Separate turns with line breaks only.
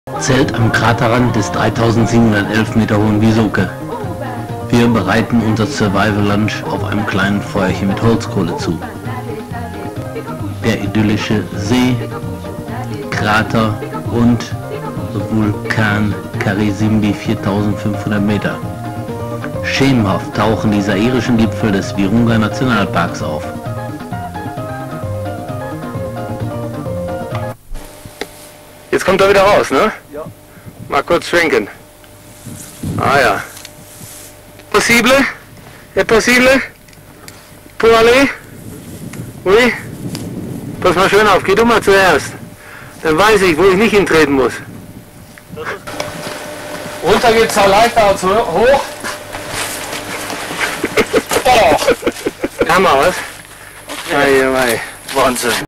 Zelt am Kraterrand des 3711 Meter hohen Wiesoke. Wir bereiten unser Survival Lunch auf einem kleinen Feuerchen mit Holzkohle zu. Der idyllische See, Krater und Vulkan Karisimbi 4500 Meter. Schemenhaft tauchen die zairischen Gipfel des Virunga Nationalparks auf. Jetzt kommt er wieder raus, ne?
Ja.
Mal kurz schwenken. Ah ja. Possible? È possible? Pour aller? Oui? Pass mal schön auf, geh du mal zuerst. Dann weiß ich, wo ich nicht hintreten muss.
Runter geht's zwar leichter als hoch.
Oh. Hammer, was?
Okay.
Ei, ei.
Wahnsinn.